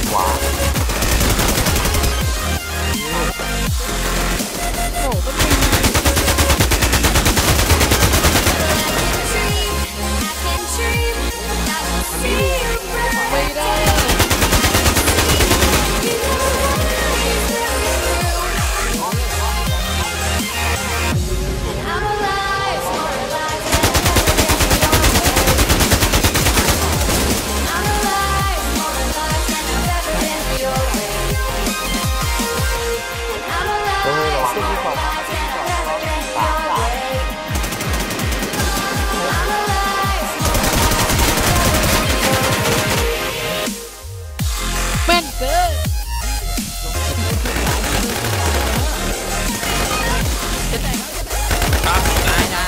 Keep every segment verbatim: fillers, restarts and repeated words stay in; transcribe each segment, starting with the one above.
กว่าโอ้ก็มีไม่ได้แม่นเกินจะแต่งครับได้ได้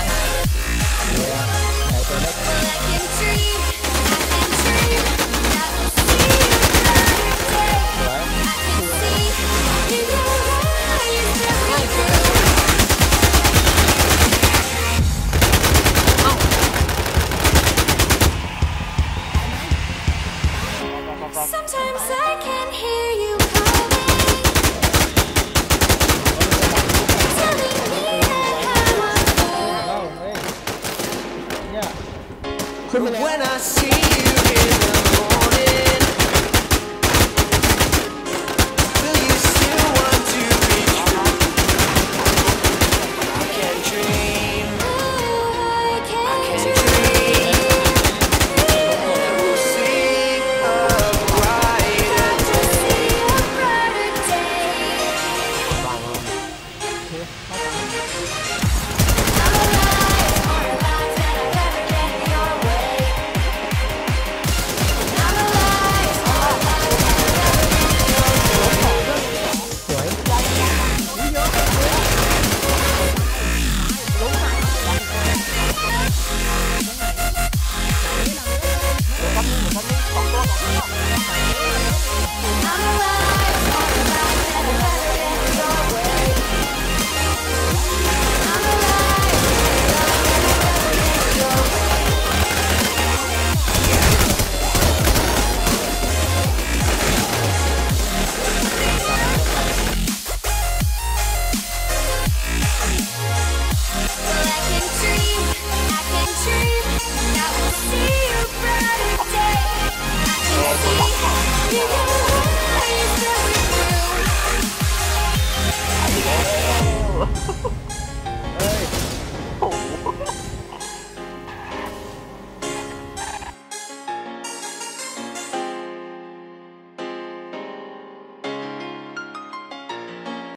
Sometimes I can hear you calling, telling me that I'm a fool. When I see you in the morning, will you still want to be true? I can dream, I can dream, and we'll see a brighter day.